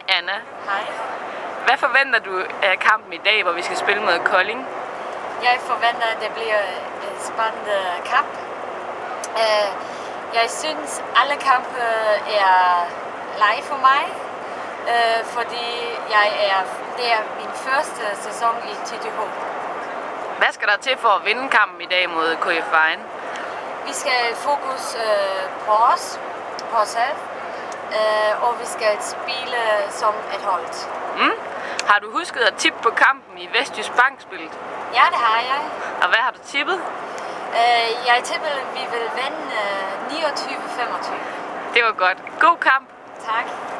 Anna. Hej. Hvad forventer du af kampen i dag, hvor vi skal spille mod Kolding? Jeg forventer, at det bliver en spændende kamp. Jeg synes, alle kampe er leg for mig, fordi det er min første sæson i TTH. Hvad skal der til for at vinde kampen i dag mod KF Vejen? Vi skal fokus på os selv, og vi skal spille som et hold. Har du husket at tippe på kampen i Vestjysk Bank-spillet? Ja, det har jeg. Og hvad har du tippet? Jeg tipper, at vi vil vinde 29-25. Det var godt. God kamp! Tak.